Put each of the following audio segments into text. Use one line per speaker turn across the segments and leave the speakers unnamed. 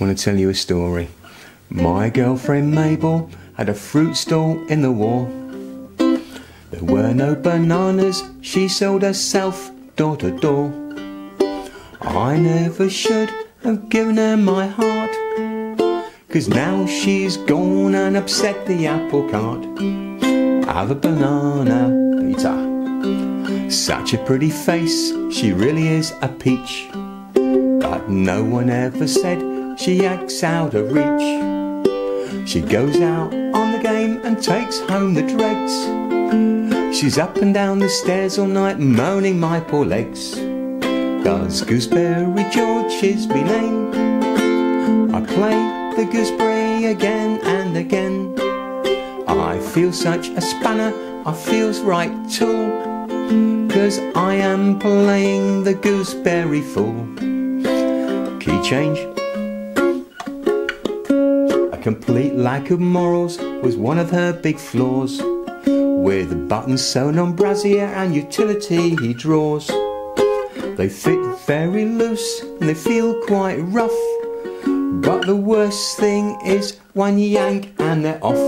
want to tell you a story. My girlfriend Mabel had a fruit stall in the war. There were no bananas, she sold herself door to door. I never should have given her my heart, 'cause now she's gone and upset the apple cart. Have a banana, Peter. Such a pretty face, she really is a peach. But no one ever said she acts out of reach. She goes out on the game and takes home the dregs. She's up and down the stairs all night moaning my poor legs. 'Cause Gooseberry George is me name. I play the gooseberry again and again. I feel such a spanner, I feels right too, 'cause I am playing the gooseberry fool. Key change. A complete lack of morals was one of her big flaws, with buttons sewn on brassiere and utility drawers. They fit very loose and they feel quite rough, but the worst thing is one yank and they're off.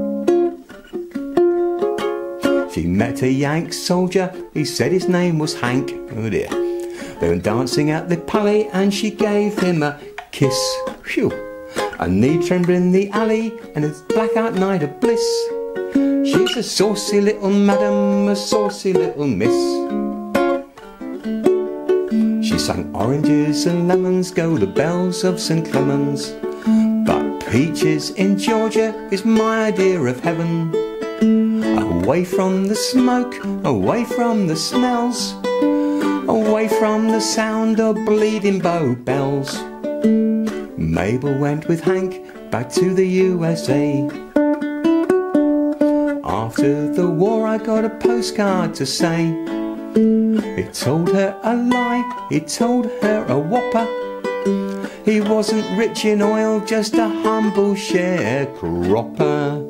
She met a Yank soldier, he said his name was Hank. Oh dear. They were dancing at the Palais and she gave him a kiss. Phew. A knee trembled in the alley and it's blackout night of bliss. She's a saucy little madam, a saucy little miss. She sang oranges and lemons go the bells of St. Clements, but peaches in Georgia is my idea of heaven. Away from the smoke, away from the smells, away from the sound of bleeding bow bells. Mabel went with Hank back to the USA. After the war I got a postcard to say it told her a lie, it told her a whopper. He wasn't rich in oil, just a humble sharecropper.